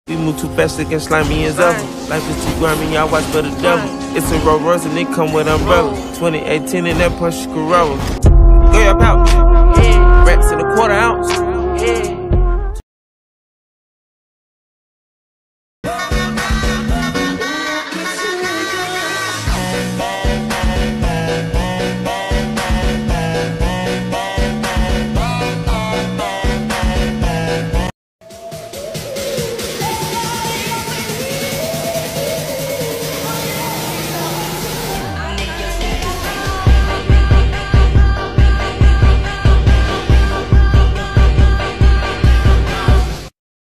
We move too fast, they can slime me as ever. Life is too grimy, y'all watch for the devil. It's a Rolls Royce and it come with umbrella. 2018 in that Porsche Corolla. Go your pal.